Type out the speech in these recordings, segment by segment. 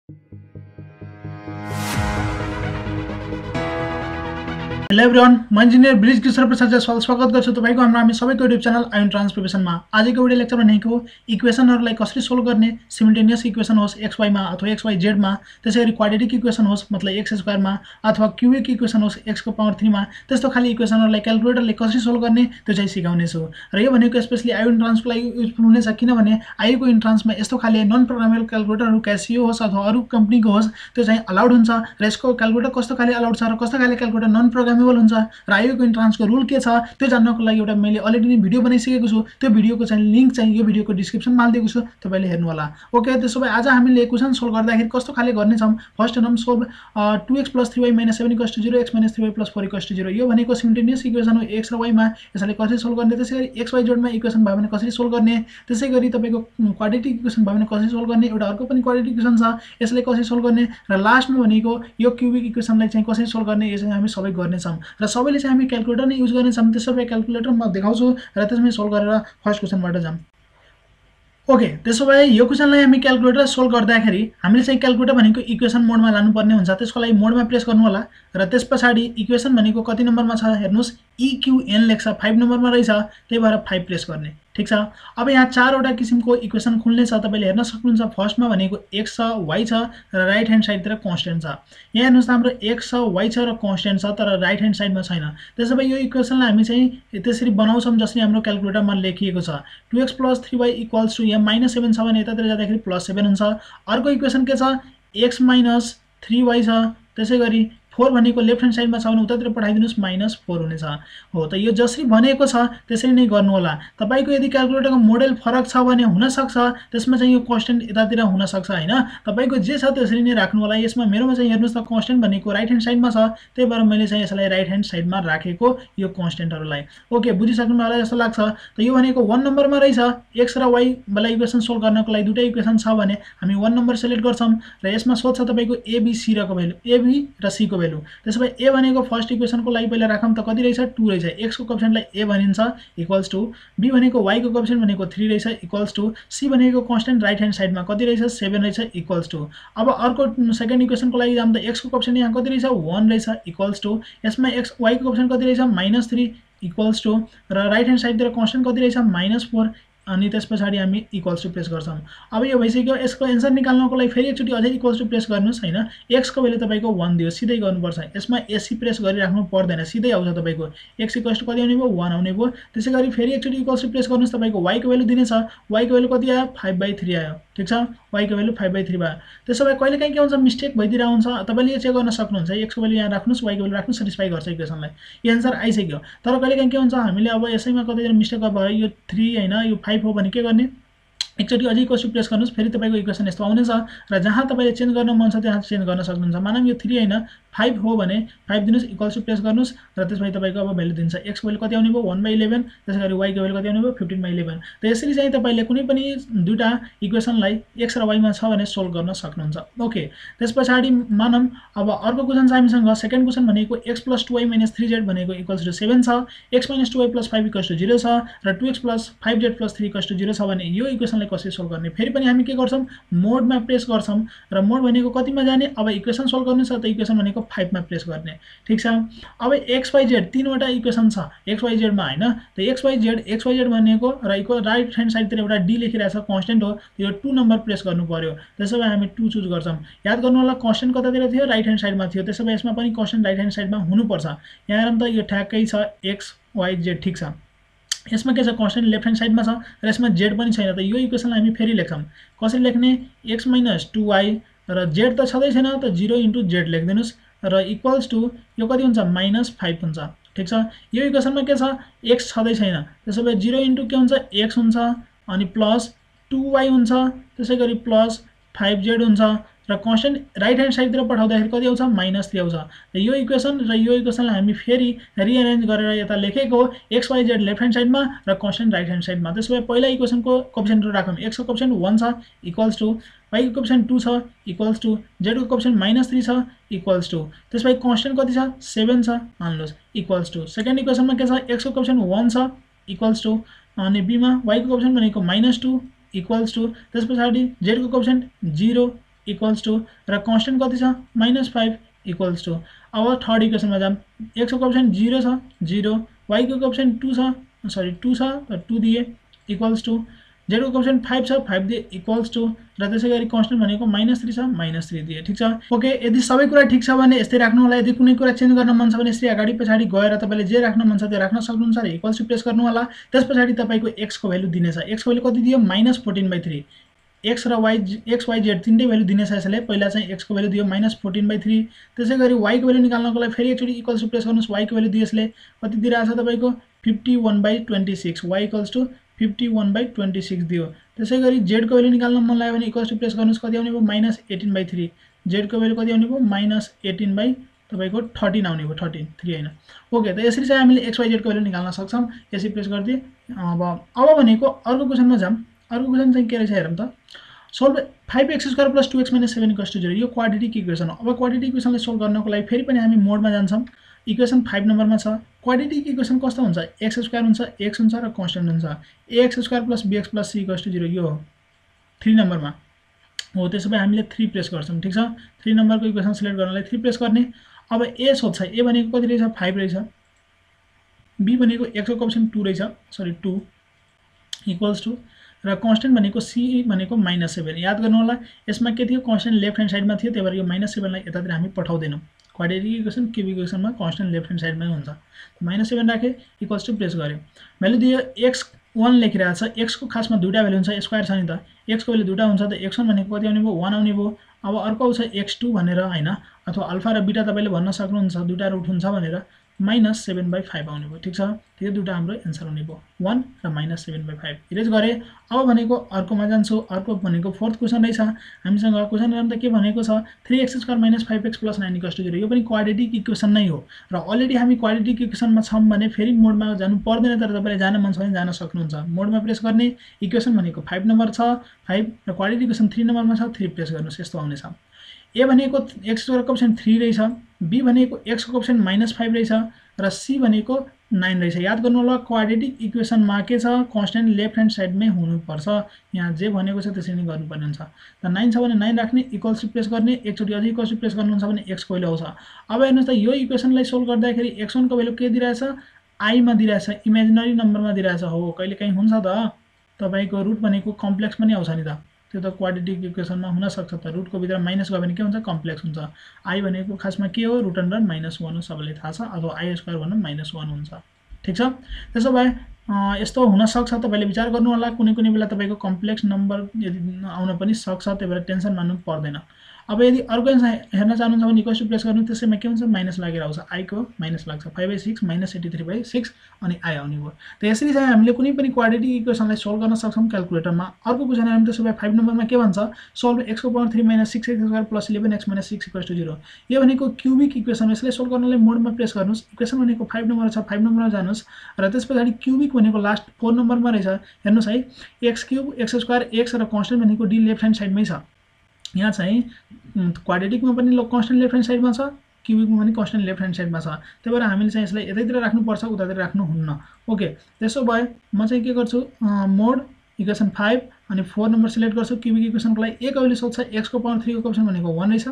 Hello everyone, म engineer Brij Kishore Prasad Jaiswal स्वागत गर्छु तपाईको हामी सबैको युट्युब च्यानल आयुन ट्रान्सफर्मेसनमा। आजको भिडियो लेक्चर भनेको इक्वेसनहरुलाई कसरी सोल्भ गर्ने, सिमिल्टेनियस इक्वेसन होस् एक्स वाई मा अथवा एक्स वाई जेड मा, त्यसैगरी क्वाड्रेटिक इक्वेसन होस् मतलब एक्स स्क्वायर मा अथवा क्यूबिक इक्वेसन होस् एक्स को पावर 3 मा, त्यस्तो खाली इक्वेसनहरुलाई क्याल्कुलेटरले कसरी सोल्भ गर्ने त्यो चाहिँ सिकाउने छु। र यो भनेको स्पेशली आयुन ट्रान्सको लागि युजफुल हुनेछ किनभने आयुको इन्ट्रान्समा यस्तो खाली नन प्रोग्रामेबल क्याल्कुलेटरहरु क्यासियो होस् अथवा अरु कम्पनीको होस् त्यो चाहिँ अलाउड हुन्छ र यसको क्याल्कुलेटर कस्तो खाली अलाउड छ र कस्तो खाली क्याल्कुलेटर नन प्रोग्रामेबल हुन्छ र आयुको इन्ट्रान्सको रुल के छ त्यो जान्नको लागि एउटा मैले अलरेडी नै भिडियो बनाइसकेको छु। त्यो भिडियोको चाहिँ लिंक चाहिँ यो भिडियोको डिस्क्रिप्सनमा हाल्दिएको छु, तपाईले हेर्नु होला। ओके, त्यसो भए आज हामीले क्वेशन सोल्भ गर्दाखेरि कस्तो खाली गर्ने छौं। फर्स्ट हेरौं solve 2x + 3y - 7 = 0 x - 3y + 4 = 0। यो भनेको सिमिल्टेनियस इक्वेसन हो x र y मा, यसलाई कसरी सोल्भ गर्ने, त्यसैगरी x y z मा इक्वेसन भयो भने कसरी सोल्भ गर्ने, त्यसैगरी तपाईको क्वाड्रेटिक इक्वेसन भयो भने कसरी सोल्भ गर्ने, एउटा अर्को पनि क्वाड्रेटिक इक्वेसन छ यसलाई कसरी सोल्भ गर्ने र लास्टमा भनेको यो क्यूबिक इक्वेसनलाई चाहिँ कसरी सोल्भ गर्ने यो चाहिँ हामी सबै गर्ने छौं र सबैले चाहिँ हामी क्याल्कुलेटर नै युज गर्ने छौं। त्यसैले क्याल्कुलेटर म देखाउँछु र त्यसमै सोल्भ गरेर फर्स्ट क्वेशनबाट जाम। ओके, त्यसो भए यो क्वेशनलाई हामी क्याल्कुलेटर सोल्भ गर्दाखेरि हामीले चाहिँ क्याल्कुलेटर भनेको इक्वेसन मोडमा लानुपर्ने हुन्छ। त्यसको लागि मोडमा प्रेस गर्नु होला र त्यसपछि इक्वेसन भनेको कति नम्बरमा छ हेर्नुस्, EQN लेख्छ 5 नम्बरमा रहेछ, त्यही भएर 5 प्रेस गर्ने। ठीक छ। अब यहाँ चारवटा किसिमको इक्वेसन खुल्ने छ, तपाईले हेर्न सक्नुहुन्छ। फर्स्टमा भनेको x छ, y छ र राइट ह्यान्ड साइडतिर कान्स्टेन्ट छ। यहाँ हेर्नुस् हाम्रो x छ, y छ र कान्स्टेन्ट छ तर राइट ह्यान्ड साइडमा छैन। त्यसैले यो इक्वेसनलाई हामी चाहिँ त्यसरी बनाउँछौं जसरी हाम्रो क्याल्कुलेटरमा लेखिएको छ। 2x + 3y = यहाँ -7 छ भने यतातिर जाँदाखेरि +7 हुन्छ। अर्को इक्वेसन के छ, x - 3y छ, त्यसैगरी 4 भनेको लेफ्ट ह्यान्ड साइडमा छ भने उतातिर पठाइदिनुस् -4 हुनेछ। हो त यो जसरी भनेको छ त्यसरी नै गर्नु होला। तपाईको यदि क्याल्कुलेटरको मोडेल फरक छ भने हुन सक्छ त्यसमा चाहिँ यो कान्स्टेन्ट यतातिर हुन सक्छ हैन, तपाईको जे छ त्यसरी नै राख्नु होला। यसमा मेरोमा चाहिँ हेर्नुस् त कान्स्टेन्ट भनेको राइट ह्यान्ड साइडमा छ, त्यही भएर मैले चाहिँ यसलाई राइट ह्यान्ड साइडमा राखेको यो कान्स्टेन्टहरुलाई। ओके, बुझिसक्नु होला जस्तो लाग्छ। त यो भनेको 1 नम्बरमा रहेछ। x र y वाला इक्वेसन सोल्भ गर्नको लागि दुईटा इक्वेसन छ भने हामी 1 नम्बर सिलेक्ट गर्छौं र यसमा सोध्छ तपाईको a b c र को भ्यालु, a b र c को भ्यालु। त्यसैले a भनेको फर्स्ट इक्वेसनको लागि पहिला राखौं त कति रहेछ 2 रहेछ, x को कोएफिसिएन्टलाई a भनिन्छ = b भनेको y को कोएफिसिएन्ट भनेको 3 रहेछ = c भनेको कान्स्टेन्ट राइट ह्यान्ड साइडमा कति रहेछ 7 रहेछ = अब अर्को सेकेन्ड इक्वेसनको लागि जाम त x को कोएफिसिएन्ट यहाँ कति रहेछ 1 रहेछ = यसमा x y को कोएफिसिएन्ट कति रहेछ -3 = र राइट ह्यान्ड साइडतिर कान्स्टेन्ट कति रहेछ -4 अनि त्यसपछि हामी इक्वल्स टु प्रेस गर्छौं। अब यो भइसक्यो। यसको आन्सर निकाल्नको लागि फेरि एकचोटी अझै इक्वल्स टु प्रेस गर्नुस् हैन। x को भ्यालु तपाईको 1 दियो, सिधै गर्नुपर्छ। यसमा ac प्रेस गरिराख्नु पर्दैन, सिधै आउँछ तपाईको x = कति आउने भयो 1 आउने भयो। त्यसैगरी फेरि एकचोटी इक्वल्स टु प्रेस गर्नुस्, तपाईको y को भ्यालु दिनेछ, y को भ्यालु कति आयो 5/3 आयो। ठीक छ, y को भ्यालु 5/3 भयो। त्यसैले कहिलेकाहीँ के हुन्छ मिस्टेक भइदिरा हुन्छ, तपाईले यो चेक गर्न सक्नुहुन्छ। x को भ्यालु यहाँ राख्नुस्, y को भ्यालु राख्नुस्, सेटिस्फाई गर्छ इक्वेसनलाई। यो आन्सर आइसक्यो। तर कहिलेकाहीँ के हुन्छ हामीले अब यसैमा कतिजना मिस्टेक भयो, यो 3 हैन यो 5 हो भने के गर्ने, एकचोटी अझै इक्वल्स टु प्रेस गर्नुस्, फेरि तपाईको इक्वेसन यस्तो आउनेछ र जहाँ तपाईले चेन्ज गर्न मन छ त्यहाँ चेन्ज गर्न सक्नुहुन्छ। मानौं यो 3 हैन 5 हो भने 5 दिनुस्, इक्वल्स टु प्रेस गर्नुस् र त्यसपछि तपाईको अब भ्यालु दिन्छ। x को भ्यालु कति आउने भयो 1/11, त्यसैगरी y को भ्यालु कति आउने भयो 15/11। त यसरी चाहिँ तपाईले कुनै पनि दुईटा इक्वेसनलाई x र y मा छ भने सोल्भ गर्न सक्नुहुन्छ। ओके, त्यसपछि मानौं अब अर्को क्वेशन छ हामीसँग। सेकेन्ड क्वेशन भनेको x + 2y - 3z भनेको = 7 छ, x - 2y + 5 = 0 छ र 2x + 5z + 3 = 0 छ भने यो इक्वेसनलाई कसरी सोल्भ गर्ने। फेरि पनि हामी के गर्छौं मोडमा प्रेस गर्छौं र मोड भनेको कतिमा जाने, अब इक्वेसन सोल्भ गर्नु छ त इक्वेसन भनेको 5 मा प्रेस गर्ने। ठीक छ। अब x y z तीनवटा इक्वेसन छ x y z मा हैन, त x y z भनेको र इक्वल राइट ह्यान्ड साइडतिर एउटा d लेखिरहेछ कान्स्टेन्ट हो, यो 2 नम्बर प्रेस गर्नु पर्यो। त्यसैले हामी 2 चुज गर्छौं। याद गर्नु होला कान्स्टेन्ट कतातिर थियो राइट ह्यान्ड साइडमा थियो, त्यसैले यसमा पनि कान्स्टेन्ट राइट ह्यान्ड साइडमा हुनु पर्छ। यहाँ हेरौँ त यो ठ्याक्कै छ x y z। ठीक छ, यसमा के छ कान्स्टेन्ट लेफ्ट ह्यान्ड साइडमा छ र यसमा z पनि छैन। त यो इक्वेसनलाई हामी फेरि लेख्छौं। कसरी लेख्ने, x - 2y र z त छदै छैन त 0 * z लेख्दिनुस् र इक्वल्स टु यो कति हुन्छ -5 हुन्छ। ठीक छ, यो इक्वेसनमा के छ x छदै छैन, त्यसैले 0 * के हुन्छ x हुन्छ अनि प्लस 2y हुन्छ, त्यसैगरी प्लस 5z हुन्छ र कान्स्टेन्ट राइट ह्यान्ड साइडतिर पठाउँदाखेरि कति आउँछ -3 आउँछ। र यो इक्वेसन र यो इक्वेसनलाई हामी फेरि रिअरेन्ज गरेर यता लेखेको x y z left hand साइडमा र कान्स्टेन्ट राइट ह्यान्ड साइडमा। त्यसैले पहिला इक्वेसनको कोएफिसिएन्ट राखौं। x को कोएफिसिएन्ट 1 छ = y को कोएफिसिएन्ट 2 छ = z को कोएफिसिएन्ट -3 छ = त्यसपछि कान्स्टेन्ट कति छ 7 छ मान्नुस् = सेकेन्ड इक्वेसनमा के छ x को कोएफिसिएन्ट 1 छ = अनि b मा y को कोएफिसिएन्ट भनेको -2 = त्यसपछि z को कोएफिसिएन्ट 0 इक्वल्स टू र कन्स्टेन्ट कति छ -5 इक्वल्स टू। अब थर्ड इक्वेसनमा जाम। x को कोएफिसिएन्ट 0 छ 0, y को कोएफिसिएन्ट 2 छ सरी 2 छ त 2 दिए इक्वल्स टू, z को कोएफिसिएन्ट 5 छ 5 दिए इक्वल्स टू र त्यसैगरी कन्स्टेन्ट भनेको -3 छ -3 दिए। ठीक छ। ओके, यदि सबै कुरा ठीक छ भने यस्तै राख्नु होला। यदि कुनै कुरा चेन्ज गर्न मन छ भने यसरी अगाडि पछाडि गएर तपाईले जे राख्न मन छ त्यो राख्न सक्नुहुन्छ र इक्वल्स टू प्रेस गर्नु होला। त्यसपछि तपाईको x को भ्यालु दिनेछ। x को भ्यालु कति दियो -14/3। x र y x y z तीनटै भ्यालु दिनेछ यसले। पहिला चाहिँ x को भ्यालु दियो -14/3। त्यसैगरी y को भ्यालु निकाल्नको लागि फेरि एकचोटी इक्वल्स टू प्रेस गर्नुस्। y को भ्यालु दियो यसले कति दिइराछ तपाईको 51/26। y इक्वल्स टू 51/26 दियो। त्यसैगरी z को भ्यालु निकाल्न मन लाग्यो भने इक्वल्स टू प्रेस गर्नुस्। कति आउने भयो -18/3। z को भ्यालु कति आउने भयो -18 तपाईको 13 आउने भयो 13 3 हैन। ओके, त यसरी चाहिँ हामीले x y z को भ्यालु निकाल्न सक्छौं। यसरी प्रेस गर्दिए। अब भनेको अर्को क्वेशनमा जाम। अर्को क्वेशन चाहिँ के रहेछ हेरौँ त। Solve 5x² + 2x - 7 = 0। यो क्वाड्रेटिक इक्वेसन हो। अब क्वाड्रेटिक इक्वेसनलाई सोल्भ गर्नको लागि फेरि पनि हामी मोडमा जान्छौं। इक्वेसन 5 नम्बरमा छ। क्वाड्रेटिक इक्वेसन कस्तो हुन्छ, x² हुन्छ x हुन्छ र कन्स्टेन्ट हुन्छ। ax² + bx + c = 0 यो हो 3 नम्बरमा हो। त्यसैले हामीले 3 प्रेस गर्छौं। ठीक छ। 3 नम्बरको इक्वेसन सिलेक्ट गर्नलाई 3 प्रेस गर्ने। अब a सोध्छ। a भनेको कति रहेछ 5 रहेछ। b भनेको x को कोएफिसिएन्ट 2 रहेछ सरी 2 इक्वल्स टू र कन्स्टेन्ट भनेको c भनेको -7। याद गर्नु होला यसमा के थियो कन्स्टेन्ट लेफ्ट ह्यान्ड साइडमा थियो, त्यही भएर यो -7 लाई यतातिर हामी पठाउँदैनौं। क्वाड्रेटिक इक्वेसन क्युबिक इक्वेसनमा कन्स्टेन्ट लेफ्ट ह्यान्ड साइडमै हुन्छ। -7 राखे इक्वल्स टू प्रेस गर्यो। भ्यालु दियो x1 लेखिरहेको छ। x को खासमा दुईटा भ्यालु हुन्छ, स्क्वायर छ नि त। x को भ्यालु दुईटा हुन्छ त x1 भनेको कति आउने भयो 1 आउने भयो। अब अर्को आउँछ x2 भनेर हैन, अथवा अल्फा र बीटा तपाईले भन्न सक्नुहुन्छ दुईटा रुट हुन्छ भनेर -7/5 आउने भयो। ठीक छ। त्यो दुईटा हाम्रो आन्सर हुने भयो 1 र -7/5 इरेज गरे। अब भनेको अर्कोमा जान्छु। अर्को भनेको फोर्थ क्वेशन रहेछ हामीसँग। क्वेशन हेरौँ त के भनेको छ 3x² - 5x + 9 = 0। यो पनि क्वाड्रेटिक इक्वेसन नै हो र अलरेडी हामी क्वाड्रेटिक इक्वेसनमा छौं भने फेरि मोडमा जानु पर्दैन, तर तपाईले जान मन छ भने जान सक्नुहुन्छ। मोडमा प्रेस गर्ने। इक्वेसन भनेको 5 नम्बर छ 5 र क्वाड्रेटिक इक्वेसन 3 नम्बरमा छ 3 प्रेस गर्नुस्। यस्तो आउने छ। a भनेको x को कोएफिसिएन्ट 3 रहेछ, b भनेको x को कोएफिसिएन्ट -5 रहेछ र c भनेको 9 रहेछ। याद गर्नु होला क्वाड्रेटिक इक्वेसनमा के छ कन्स्टेन्ट लेफ्ट ह्यान्ड साइडमै हुनुपर्छ। यहाँ जे भनेको छ त्यसरी नै गर्नुपर्ने हुन्छ। त 9 छ भने 9 राख्ने इक्वल्स टू प्रेस गर्ने। एकचोटी अझै इक्वल्स टू प्रेस गर्नुहुन्छ भने x को भ्यालु आउँछ। अब हेर्नुस् त यो इक्वेसनलाई सोल्भ गर्दाखेरि x1 को भ्यालु के दिइरहेछ i मा दिइरहेछ, इमेजिनरी नम्बरमा दिइरहेछ। हो कहिलेकाहीँ हुन्छ त तपाईको रुट भनेको कम्प्लेक्स पनि आउँछ नि त। त्यो त क्वाड्रेटिक इक्वेसनमा हुन सक्छ त। रुटको भित्र माइनस गयो भने के हुन्छ कम्प्लेक्स हुन्छ। i भनेको खासमा के हो रुट अन्डर -1 हो, सबैलाई थाहा छ। अथवा i² भन्नु -1 हुन्छ। ठीक छ। त्यसो भए यस्तो हुन सक्छ। तपाईले विचार गर्नु होला कुनै कुनै बेला तपाईको कम्प्लेक्स नम्बर यदि आउन पनि सक्छ, त्यही भएर टेन्सन मान्नु पर्दैन। अब यदि अर्को हेर्न चाहनुहुन्छ भने इक्वल्स टू प्रेस गर्नु। त्यसैमा के हुन्छ माइनस लागेर आउँछ। i को माइनस लाग्छ 5/6 -83/6 अनि i आउने भयो। त यसरी चाहिँ हामीले कुनै पनि क्वाड्रेटिक इक्वेसनलाई सोल्भ गर्न सक्छौं क्याल्कुलेटरमा। अर्को क्वेशन हेरौँ। त्यसो भए 5 नम्बरमा के भन्छ सोल्भ x को पावर 3 - 6x² + 11x - 6 = 0। यो भनेको क्युबिक इक्वेसन। यसलाई सोल्भ गर्नलाई मोडमा प्रेस गर्नुस्। इक्वेसन भनेको 5 नम्बर छ 5 नम्बरमा जानुस् र त्यसपछि क्युबिक भनेको लास्ट 4 नम्बरमा रहेछ। हेर्नुस् है x³ x² x र कन्स्टेन्ट भनेको d लेफ्ट ह्यान्ड साइडमै छ। यहाँ चाहिँ क्वाड्रेटिकमा पनि कन्स्टेन्ट लेफ्ट ह्यान्ड साइडमा छ, क्युबिकमा पनि कन्स्टेन्ट लेफ्ट ह्यान्ड साइडमा छ। त्यही भएर हामीले चाहिँ यसलाई यतैतिर राख्नुपर्छ, उतातिर राख्नु हुन्न। ओके, त्यसो भए म चाहिँ के गर्छु मोड इक्वेसन 5 अनि 4 नम्बर सिलेक्ट गर्छु। क्युबिक इक्वेसनको लागि a को भ्यालु सोध्छ x को पावर 3 को कोएफिसिएन्ट भनेको 1 रहेछ,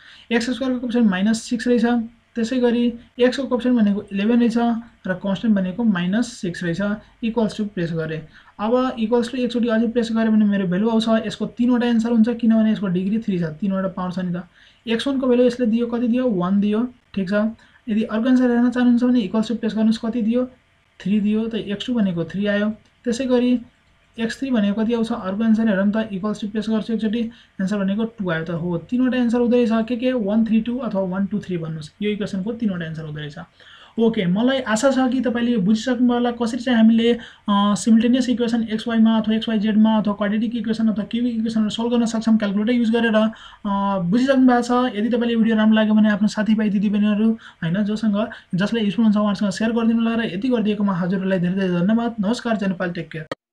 x² को कोएफिसिएन्ट -6 रहेछ। त्यसैगरी x को कोएफिसिएन्ट भनेको 11 रहेछ र कन्स्टेन्ट भनेको -6 रहेछ इक्वल्स टू प्रेस गरे। अब इक्वल्स टू एकचोटी अझै प्रेस गरे भने मेरो भ्यालु आउँछ। यसको 3 वटा आन्सर हुन्छ किनभने यसको डिग्री 3 छ, 3 वटा पावर छ नि त। x1 को भ्यालु यसले दियो कति दियो 1 दियो। ठीक छ। यदि अर्को आन्सर हेर्न चाहनुहुन्छ भने इक्वल्स टू प्रेस गर्नुस्। कति दियो 3 दियो, त x2 भनेको 3 आयो। त्यसैगरी x3 भनेको कति आउँछ अर्को आन्सर हेरौँ त। इक्वल्स टू प्रेस गर्छु एकचोटी आन्सर भनेको 2 आयो त। हो 3 वटा आन्सर हुँदै रहेछ। के 1 3 2 अथवा 1 2 3 भन्नुस्। यो इक्वेसनको 3 वटा आन्सर हुँदै रहेछ। ओके, मलाई आशा छ कि तपाईले यो बुझिसक्नु होला कसरी चाहिँ हामीले सिमिल्टेनियस इक्वेसन xy मा अथवा xyz मा अथवा क्वाड्रेटिक इक्वेसन अथवा क्युबिक इक्वेसन सोल्भ गर्न सक्छौं क्याल्कुलेटर युज गरेर। बुझिसक्नु भएको छ। यदि तपाईले भिडियो राम्रो लाग्यो भने आफ्नो साथीभाइ दिदीबहिनीहरु हैन जसलाई युजफुल हुन्छ उहाँसँग शेयर गरिदिनु होला र यति गरिदिएकोमा हजुरहरुलाई धेरै धेरै धन्यवाद। नमस्कार, जय नेपाल, टेक केयर।